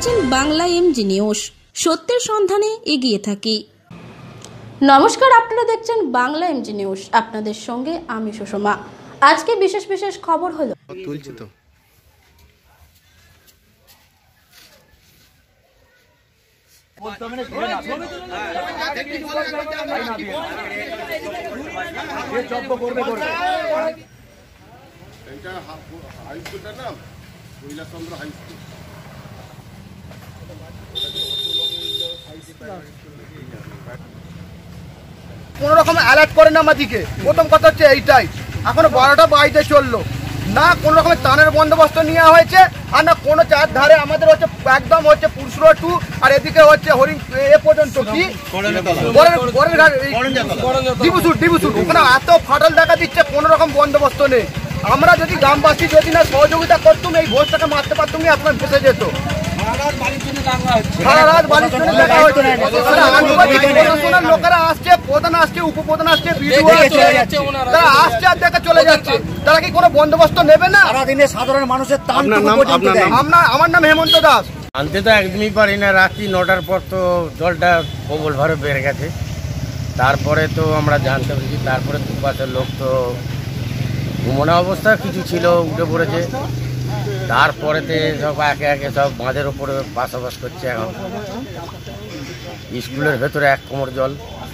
দেখছেন Bangla MG news, সত্যের সন্ধানে এগিয়ে থাকি। নমস্কার, আপনারা দেখছেন বাংলা এমজি নিউজ, আপনাদের সঙ্গে আমি সুষমা। আজকে বিশেষ বিশেষ খবর হলো তুলছি তো কোন রকম অ্যালার্ট করে না আমাদেরকে। প্রথম কথা হচ্ছে এইটাই, এখনো 12টা বাজতে চললো না, কোন রকমের ত্রাণের বন্দোবস্ত নেওয়া হয়েছে আর না কোনো চার ধারে আমাদের হচ্ছে একদম হচ্ছে পুরসুরা টু আর এদিকে হচ্ছে হরিণ এ পর্যন্ত কি ডিবুসুর ওখানে এত ফাটল দেখা দিচ্ছে, কোনো রকম বন্দোবস্ত নেই। আমরা যদি গ্রামবাসী যদি না সহযোগিতা করতুম এই ঘোষটাকে মারতে পারতুম, আপনার ফেসে যেত। লোকেরা আসছে, প্রধান আসছে, উপপ্রধান আসছে, তারা আসছে আর দেখে চলে যাচ্ছে। তারা কি কোনো বন্দোবস্ত নেবে না? সারাদিনে সাধারণ মানুষের আমার নাম হেমন্ত দাস। আনতে তো একদমই পারি না, রাত্রি 9টার পর তো জলটা প্রবল ভাবে বেড়ে গেছে। তারপরে তো আমরা জানতে পেরেছি, তারপরে দুপাশের লোক তো ঘুমোনা অবস্থা কিছু ছিল, উঠে পড়েছে। তারপরেতে সব একে একে সব বাঁধের ওপরে বসবাস করছে। এখন স্কুলের ভেতরে 1 কোমর জল।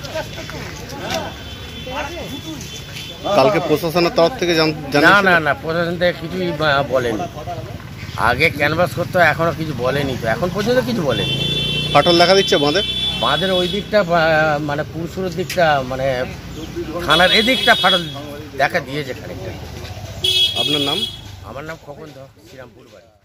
কালকে প্রশাসনের তরফ থেকে না প্রশাসন থেকে কিছুই বলেনি। আগে ক্যানভাস করতে এখনো কিছু বলেনি, তো এখন পর্যন্ত কিছু বলেনি। ফাটল দেখা দিচ্ছে বাঁধের ওই দিকটা মানে পুরসুরের দিকটা, মানে থানার এদিকটা ফাটল দেখা দিয়েছে খানিকটা। আপনার নাম? আমার নাম খোকন ধর, শ্রীরামপুর বাড়ি।